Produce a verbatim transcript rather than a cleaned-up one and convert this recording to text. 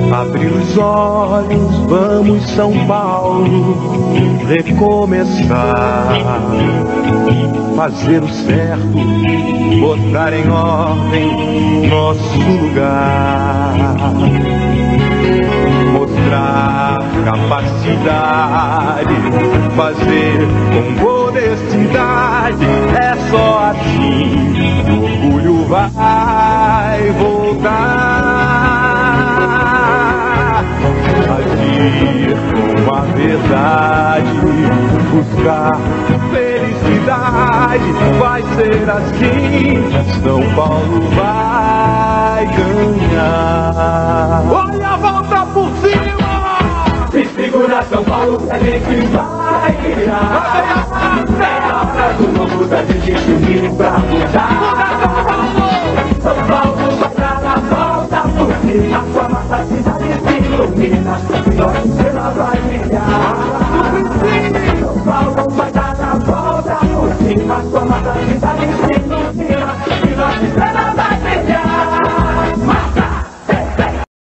Abrir os olhos, vamos São Paulo recomeçar. Fazer o certo, botar em ordem nosso lugar. Mostrar capacidade, fazer com honestidade. É só assim que o orgulho vai voltar. Agir com a verdade, buscar felicidade. Vai ser assim, São Paulo vai ganhar. Olha a volta por cima! Se segura São Paulo, a gente vai virar. É a hora do novo da gente se unir pra mudar. São Paulo vai dar a volta por cima. Com a nossa cidade se ilumina.